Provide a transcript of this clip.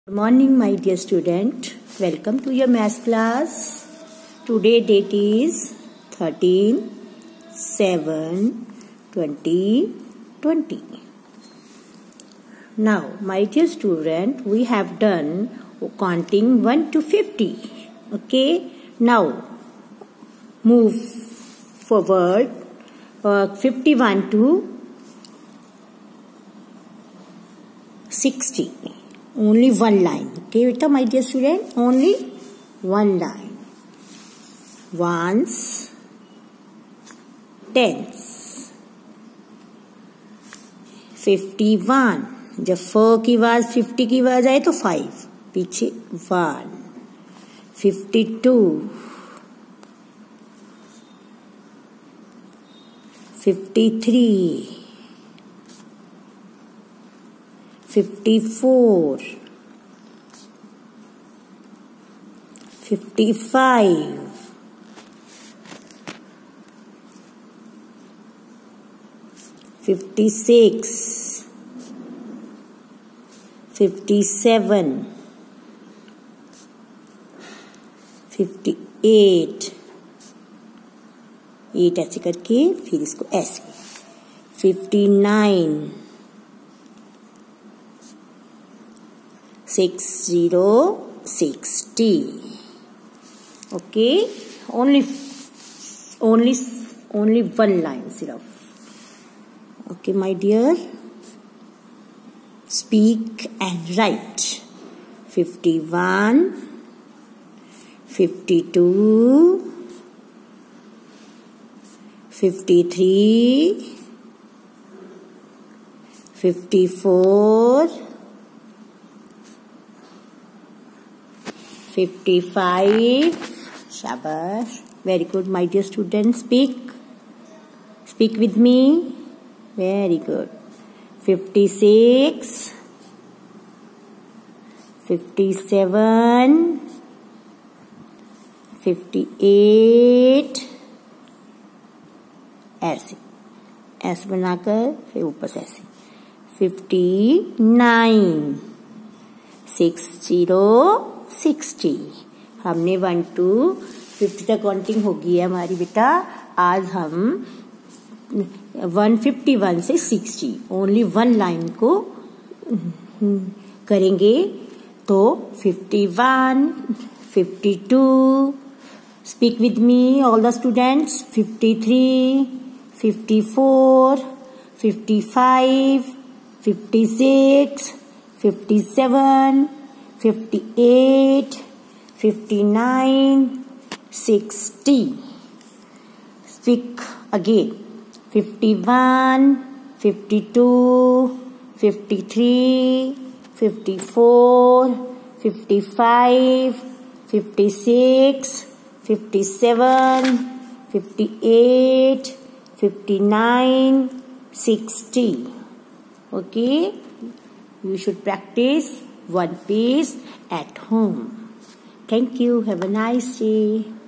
Good morning, my dear student. Welcome to your math class. Today date is 13/7/2020. Now, my dear student, we have done counting 1 to 50. Okay. Now, move forward 51 to 60. Only one line. Okay, beta, my dear student, only one line. Ones, tens. 51. जब 4 की आवाज 50 की आवाज आए तो 5 पीछे 1. 52. 53. 54. 55. 56. 57. 58. 8 ऐसे करके फिर इसको ऐसे. 59. 60. Okay, only one line सिर्फ. Okay, my dear, speak and write. 51, 52, 53, 54, 55. Shabash. Very good, my dear students. Speak with me. Very good. 56, 57, 58. ऐसे बनाकर फिर ऊपर से ऐसे. 59, 60. हमने 1 to 50 तक काउंटिंग होगी है हमारी बेटा. आज हम 151 से 60 ओनली वन लाइन को करेंगे. तो 51, 52. Speak with me all the students. 53, 54, 55, 56, 57, 58, 59, 60. Speak again. 51, 52, 53, 54, 55, 56, 57, 58, 59, 60. Okay? You should practice one piece at home. Thank you. Have a nice day.